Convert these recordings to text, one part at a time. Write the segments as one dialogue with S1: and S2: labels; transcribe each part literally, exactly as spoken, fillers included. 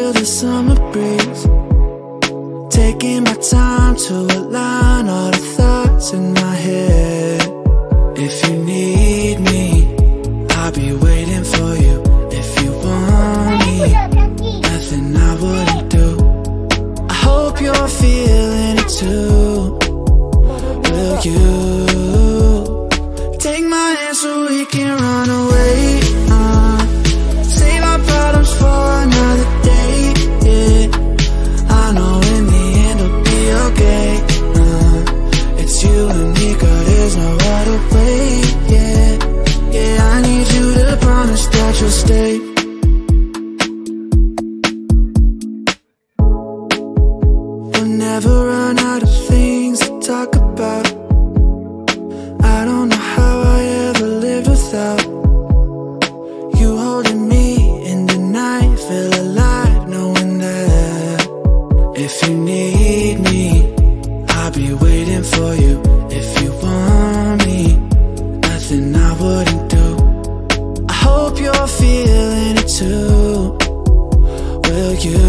S1: feel the summer breeze, taking my time to align all the thoughts in my head. If you need me, I'll be waiting for you. If you want me, nothing I wouldn't do. I hope you're feeling it too. Will you take my hand so we can run away? uh, Save our problems for another day, yeah. I know in the end it'll be okay. uh, It's you and me, girl, there's no other way, yeah. Yeah, I need you to promise that you'll stay. We'll never run out of things to talk about. I don't know how I ever lived without you holding me in the night. Feel alive knowing that if you need me, I'll be waiting for you. If you want me, nothing I wouldn't do. I hope you're feeling it too. Will you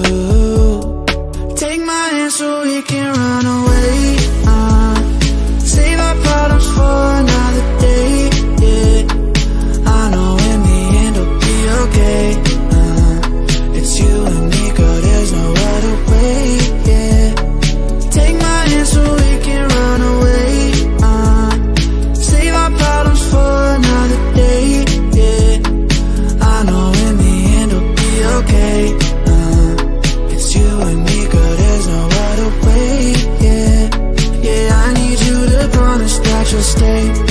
S1: take my hand so we can run away? uh, Save our problems for another day, yeah. I know in the end it'll be okay. uh, It's you and me, girl, there's no other way, yeah. Take my hand so we can run away. uh, Save our problems for another day, yeah. I know in the end it'll be okay. uh, It's you and me, girl, there's no other way, yeah. Yeah, I need you to promise that you'll stay.